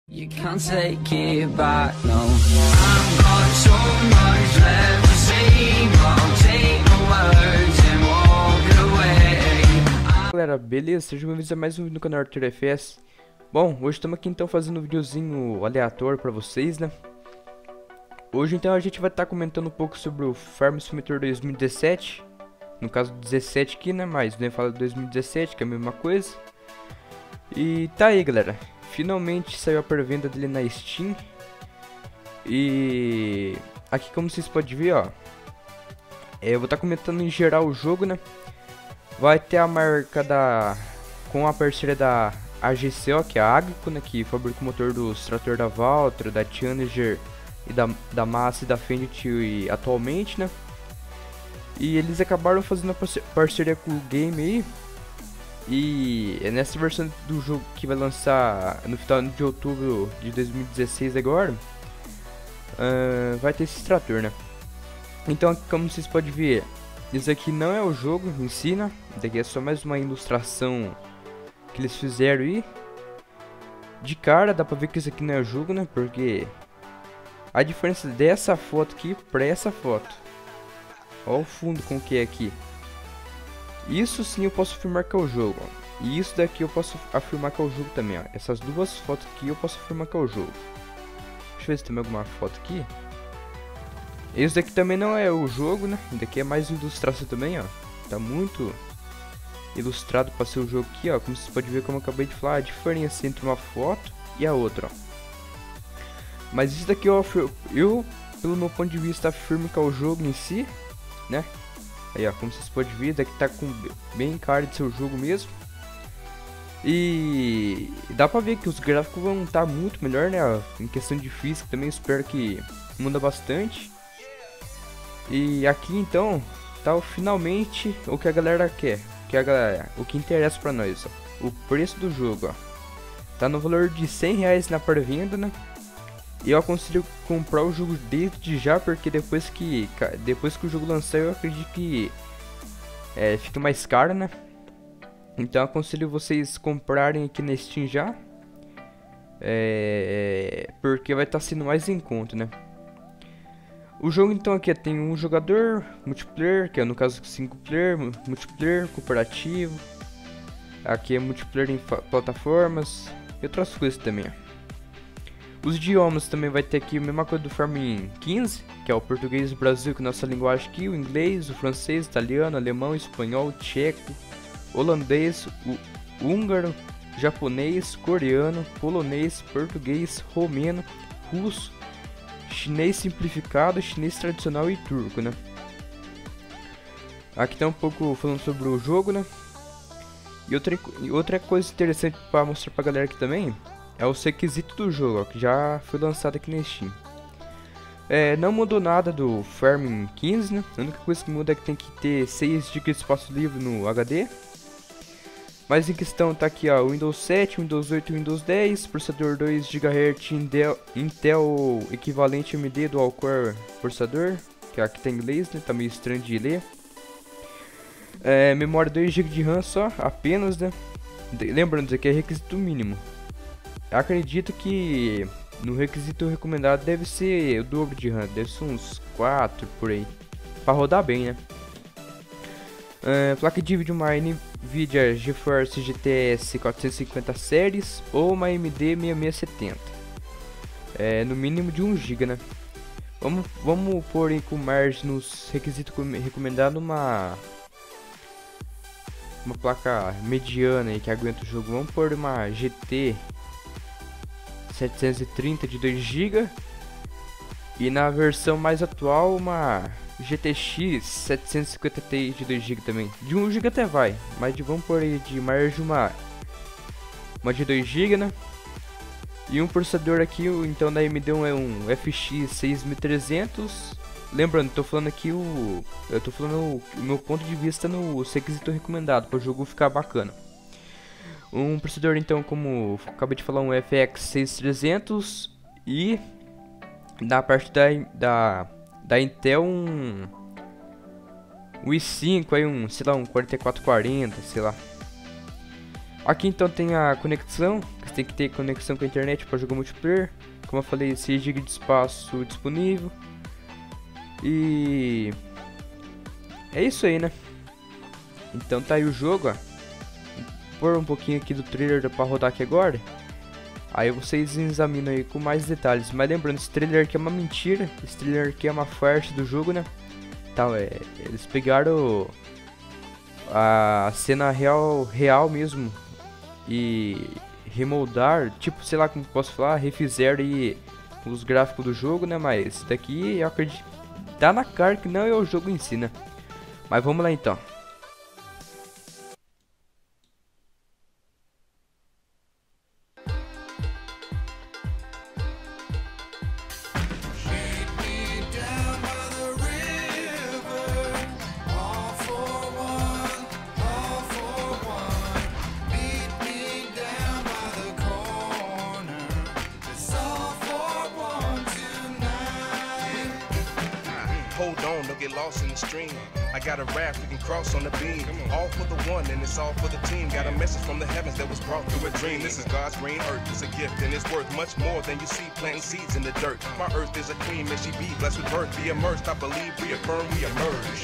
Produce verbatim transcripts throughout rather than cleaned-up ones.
You can't take it back, no. I've got so much left to say, but I'll take the words and walk away. Galera, beleza? Sejam bem-vindos a mais um vídeo no canal Arthur F S. Bom, hoje estamos aqui então fazendo um videozinho aleatório pra vocês, né? Hoje então a gente vai estar tá comentando um pouco sobre o Farm Simulator dois mil e dezessete. No caso dezessete aqui, né? Mas nem fala dois mil e dezessete, que é a mesma coisa. E tá aí, galera. Finalmente saiu a pré-venda dele na Steam. E aqui, como vocês podem ver, ó, é, eu vou estar tá comentando em geral o jogo, né? Vai ter a marca da, com a parceria da A G C, ó, que é a Agrico, né? Que fabrica o motor dos trator da Valtra, da Challenger e da, da Massa e da Fendt atualmente, né? E eles acabaram fazendo a parceria com o game aí. E é nessa versão do jogo que vai lançar no final de outubro de dois mil e dezesseis agora, uh, vai ter esse trator, né? Então, como vocês podem ver, isso aqui não é o jogo em si, né? Isso aqui é só mais uma ilustração que eles fizeram aí. De cara dá pra ver que isso aqui não é o jogo, né? Porque a diferença dessa foto aqui pra essa foto, olha o fundo com que é aqui. Isso sim eu posso afirmar que é o jogo, ó. E isso daqui eu posso afirmar que é o jogo também, ó. Essas duas fotos aqui eu posso afirmar que é o jogo. Deixa eu ver se tem alguma foto aqui. Esse daqui também não é o jogo, né? Esse daqui é mais ilustração também, ó. Tá muito ilustrado para ser o jogo aqui, ó. Como vocês podem ver, como eu acabei de falar, a diferença entre uma foto e a outra, ó. Mas isso daqui eu, eu pelo meu ponto de vista, afirmo que é o jogo em si, né? Aí, ó, como vocês podem ver, daqui tá com bem cara de ser o jogo mesmo. E dá pra ver que os gráficos vão estar tá muito melhor, né? Em questão de física também, espero que muda bastante. E aqui então tá o, finalmente o que a galera quer, que a galera, o que interessa pra nós, ó. O preço do jogo, ó, tá no valor de cem reais na pré-venda, né? E eu aconselho comprar o jogo desde já, porque depois que depois que o jogo lançar, eu acredito que é, fica mais caro, né? Então eu aconselho vocês comprarem aqui na Steam já, é, porque vai estar tá sendo mais em conta, né? O jogo então aqui tem um jogador, multiplayer, que é no caso single player, multiplayer, cooperativo. Aqui é multiplayer em plataformas e outras coisas também, ó. Os idiomas também vai ter aqui a mesma coisa do Farming quinze, que é o português do Brasil, que é a nossa linguagem aqui, o inglês, o francês, italiano, alemão, espanhol, tcheco, holandês, o húngaro, japonês, coreano, polonês, português, romeno, russo, chinês simplificado, chinês tradicional e turco, né? Aqui tá um pouco falando sobre o jogo, né? E outra, e outra coisa interessante para mostrar pra galera aqui também é o requisito do jogo, ó, que já foi lançado aqui na Steam. É, não mudou nada do Farming quinze, né? A única coisa que muda é que tem que ter seis gigas de espaço livre no H D. Mas em questão tá aqui, ó, Windows sete, Windows oito e Windows dez, processador dois gigahertz Intel, Intel equivalente A M D Dual Core processador, que aqui tem inglês, né? Tá meio estranho de ler. É, memória dois gigas de RAM só, apenas, né? Lembrando, isso aqui é requisito mínimo. Acredito que no requisito recomendado deve ser o dobro de RAM, deve ser uns quatro por aí, para rodar bem, né? Uh, placa de vídeo, uma Nvidia GeForce G T S quatrocentos e cinquenta Series ou uma A M D sessenta e seis setenta, é, no mínimo de um giga, né? Vamos, vamos pôr aí com margem nos requisitos recomendados uma uma placa mediana aí que aguenta o jogo. Vamos pôr uma G T setecentos e trinta de dois gigas e na versão mais atual uma G T X setecentos e cinquenta Ti de dois gigas também. De um giga até vai, mas de, vamos por aí de margem uma uma de dois gigas, né? E um processador aqui, então da A M D é um F X seis mil e trezentos. Lembrando, tô falando aqui o eu tô falando o, o meu ponto de vista no requisito recomendado para o jogo ficar bacana. Um processador então, como acabei de falar, um F X seis mil e trezentos e da parte da, da, da Intel um, um i cinco, aí um, sei lá, um quarenta e quatro quarenta, sei lá. Aqui então tem a conexão, Você tem que ter conexão com a internet para jogar multiplayer. Como eu falei, seis gigas de espaço disponível. E é isso aí, né? Então tá aí o jogo, ó. Vou pôr um pouquinho aqui do trailer para rodar aqui agora. Aí vocês examinam aí com mais detalhes. Mas lembrando, esse trailer aqui é uma mentira. Esse trailer aqui é uma farsa do jogo, né? Então, é, eles pegaram a cena real, real mesmo e remoldar, tipo, sei lá como posso falar, refizeram aí os gráficos do jogo, né? Mas esse daqui eu acredito, tá na cara que não é o jogo em si, né? Mas vamos lá então. Hold on, don't get lost in the stream. I got a raft we can cross on the beam. All for the one and it's all for the team. Got a message from the heavens that was brought through a dream. This is God's green earth, it's a gift and it's worth much more than you see planting seeds in the dirt. My earth is a queen, may she be blessed with birth. Be immersed, I believe, reaffirm, we emerge.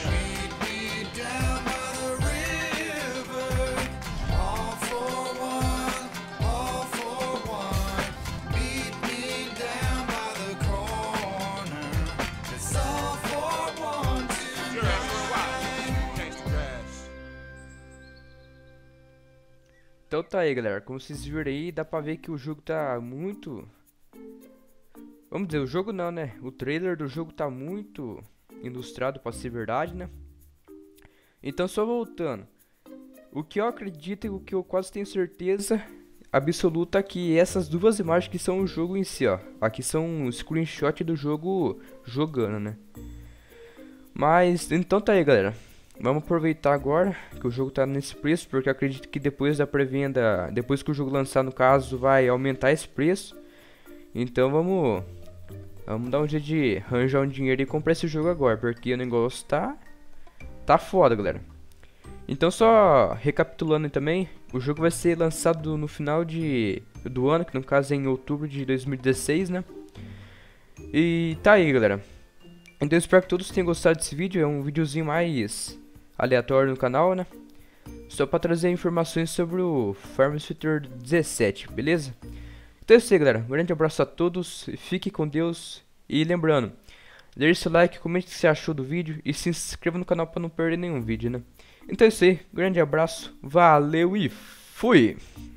Então tá aí, galera, como vocês viram aí, dá pra ver que o jogo tá muito... Vamos dizer, o jogo não, né? O trailer do jogo tá muito ilustrado pra ser verdade, né? Então, só voltando. O que eu acredito e o que eu quase tenho certeza absoluta é que essas duas imagens que são o jogo em si, ó. Aqui são um screenshot do jogo jogando, né? Mas, então tá aí, galera. Vamos aproveitar agora que o jogo tá nesse preço, porque eu acredito que depois da pré-venda, depois que o jogo lançar, no caso, vai aumentar esse preço. Então vamos vamos dar um jeito de arranjar um dinheiro e comprar esse jogo agora, porque o negócio tá tá foda, galera. Então, só recapitulando também, o jogo vai ser lançado no final de do ano, que no caso é em outubro de dois mil e dezesseis, né? E tá aí, galera. Então eu espero que todos tenham gostado desse vídeo. É um videozinho mais aleatório no canal, né? Só pra trazer informações sobre o Farming Simulator dezessete, beleza? Então é isso aí, galera. Um grande abraço a todos, fique com Deus. E lembrando, deixe seu like, comente o que você achou do vídeo e se inscreva no canal pra não perder nenhum vídeo, né? Então é isso aí, grande abraço, valeu e fui!